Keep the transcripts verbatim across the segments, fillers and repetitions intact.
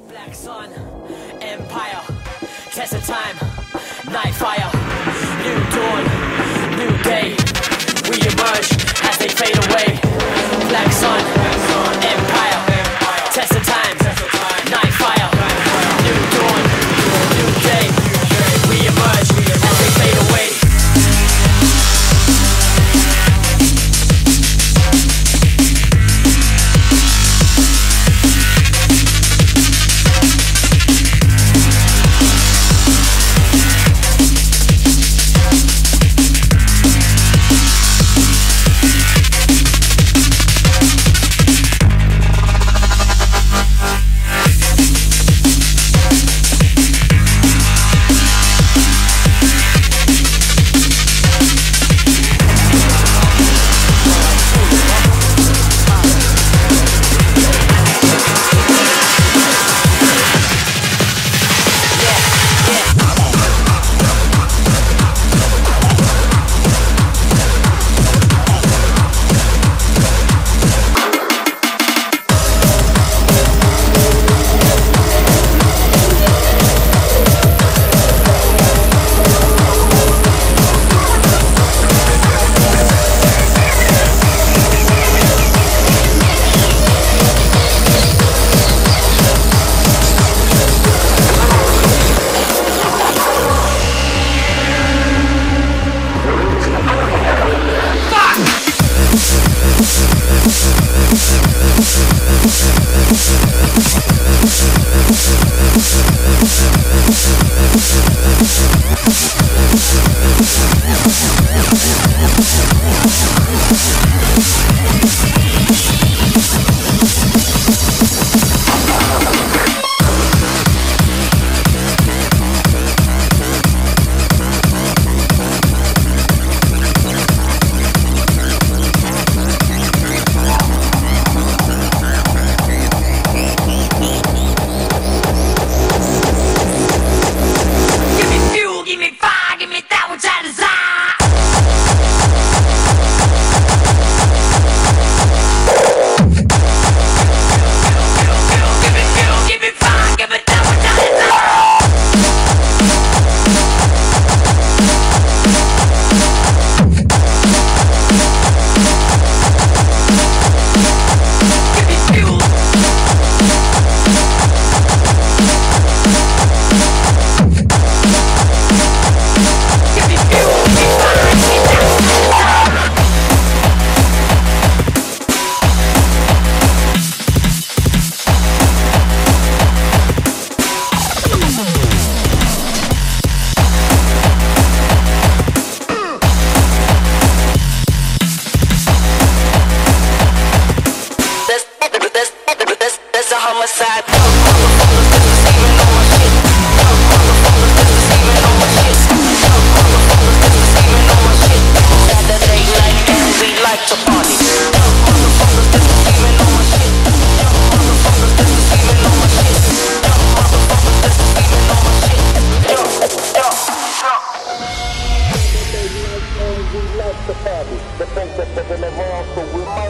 Black sun, empire, test of time, night fire, new dawn, new day. We emerge as they fade away. Black sun, empire, test of time, night fire, new dawn, new day. We emerge as they fade away.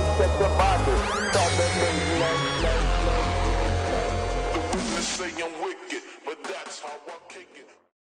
Say I'm wicked.